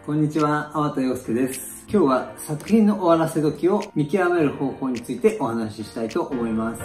こんにちは、粟田洋介です。今日は作品の終わらせ時を見極める方法についてお話ししたいと思います。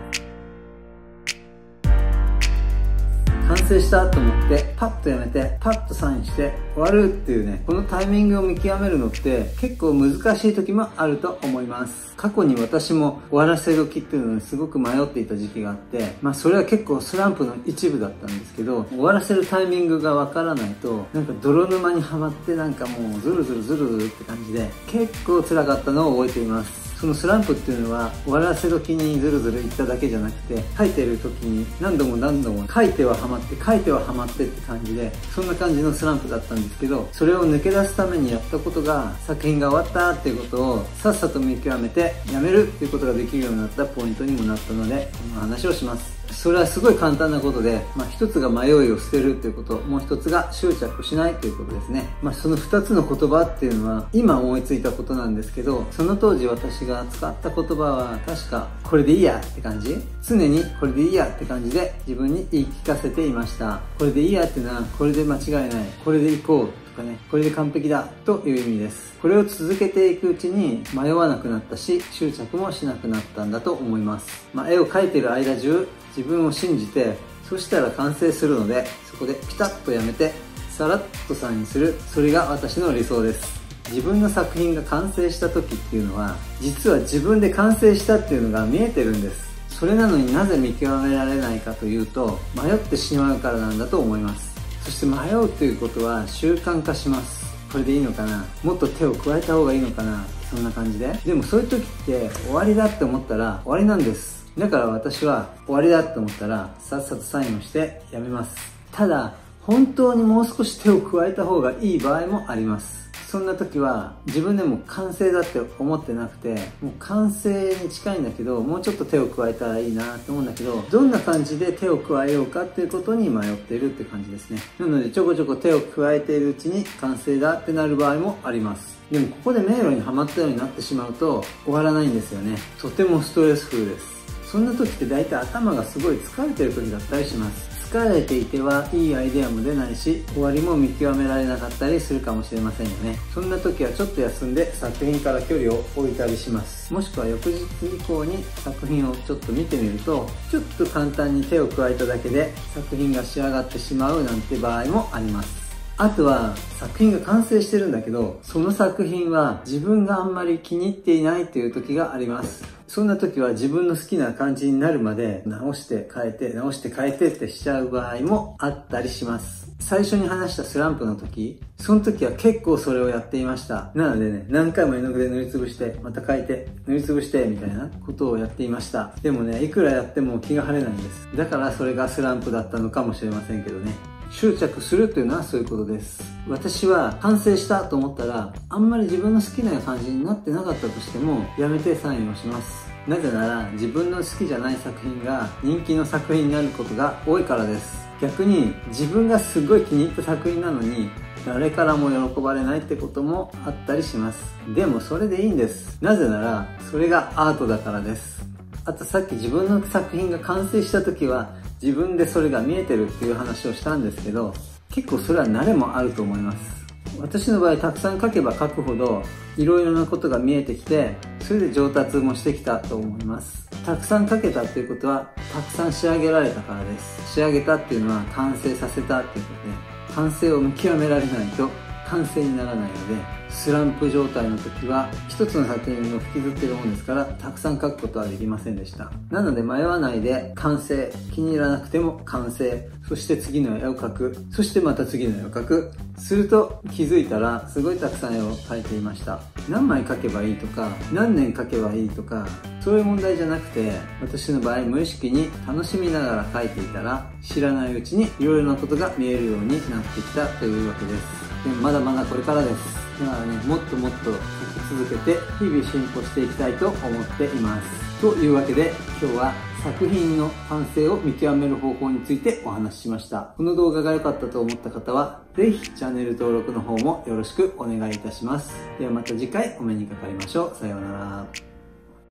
完成したと思ってパッとやめてパッとサインして終わるっていうね、このタイミングを見極めるのって結構難しい時もあると思います。過去に私も終わらせ時っていうのにすごく迷っていた時期があって、それは結構スランプの一部だったんですけど、終わらせるタイミングがわからないとなんか泥沼にはまってもうズルズルズルズルって感じで結構辛かったのを覚えています。そのスランプっていうのは終わらせ時にズルズルいっただけじゃなくて、書いてる時に何度も書いてはハマって書いてはハマってって感じで、そんな感じのスランプだったんですけど、それを抜け出すためにやったことが作品が終わったっていうことをさっさと見極めてやめるっていうことができるようになったポイントにもなったので、この話をします。それはすごい簡単なことで、一つが迷いを捨てるっていうこと、もう一つが執着しないということですね。その二つの言葉っていうのは今思いついたことなんですけど、その当時私が使った言葉は確かこれでいいやって感じ、常にこれでいいやって感じで自分に言い聞かせていました。これでいいやっていうのはこれで間違いない、これでいこうとかね、これで完璧だという意味です。これを続けていくうちに迷わなくなったし、執着もしなくなったんだと思います。絵を描いている間中自分を信じて、そしたら完成するので、そこでピタッとやめてさらっとサインする、それが私の理想です。自分の作品が完成した時っていうのは、実は自分で完成したっていうのが見えてるんです。それなのになぜ見極められないかというと、迷ってしまうからなんだと思います。そして迷うということは習慣化します。これでいいのかな、もっと手を加えた方がいいのかな、そんな感じで。でもそういう時って終わりだって思ったら終わりなんです。だから私は終わりだって思ったらさっさとサインをしてやめます。ただ本当にもう少し手を加えた方がいい場合もあります。そんな時は自分でも完成だって思ってなくて、もう完成に近いんだけど、もうちょっと手を加えたらいいなと思うんだけど、どんな感じで手を加えようかっていうことに迷っているって感じですね。なのでちょこちょこ手を加えているうちに完成だってなる場合もあります。でもここで迷路にはまったようになってしまうと終わらないんですよね。とてもストレスフルです。そんな時って大体頭がすごい疲れてる時だったりします。疲れていてはいいアイデアも出ないし、終わりも見極められなかったりするかもしれませんよね。そんな時はちょっと休んで作品から距離を置いたりします。もしくは翌日以降に作品をちょっと見てみると、ちょっと簡単に手を加えただけで作品が仕上がってしまうなんて場合もあります。あとは作品が完成してるんだけど、その作品は自分があんまり気に入っていないという時があります。そんな時は自分の好きな感じになるまで直して変えて直して変えてってしちゃう場合もあったりします。最初に話したスランプの時、その時は結構それをやっていました。なのでね、何回も絵の具で塗りつぶして、また変えて、塗りつぶしてみたいなことをやっていました。でもね、いくらやっても気が晴れないんです。だからそれがスランプだったのかもしれませんけどね。執着するというのはそういうことです。私は完成したと思ったら、あんまり自分の好きな感じになってなかったとしてもやめてサインをします。なぜなら自分の好きじゃない作品が人気の作品になることが多いからです。逆に自分がすごい気に入った作品なのに誰からも喜ばれないってこともあったりします。でもそれでいいんです。なぜならそれがアートだからです。あとさっき自分の作品が完成した時は自分でそれが見えてるっていう話をしたんですけど、結構それは慣れもあると思います。私の場合たくさん書けば書くほどいろいろなことが見えてきて、それで上達もしてきたと思います。たくさん書けたっていうことはたくさん仕上げられたからです。仕上げたっていうのは完成させたっていうことで、完成を見極められないと完成にならないので、スランプ状態の時は一つの作品を引きずっているもんですから、たくさん書くことはできませんでした。なので迷わないで完成、気に入らなくても完成、そして次の絵を描く、そしてまた次の絵を描く、すると気づいたらすごいたくさん絵を描いていました。何枚描けばいいとか何年描けばいいとかそういう問題じゃなくて、私の場合無意識に楽しみながら描いていたら、知らないうちにいろいろなことが見えるようになってきたというわけです。でもまだまだこれからです。だからね、もっともっと描き続けて日々進歩していきたいと思っています。というわけで今日は作品の完成を見極める方法についてお話ししました。この動画が良かったと思った方はぜひチャンネル登録の方もよろしくお願いいたします。ではまた次回お目にかかりましょう。さようなら。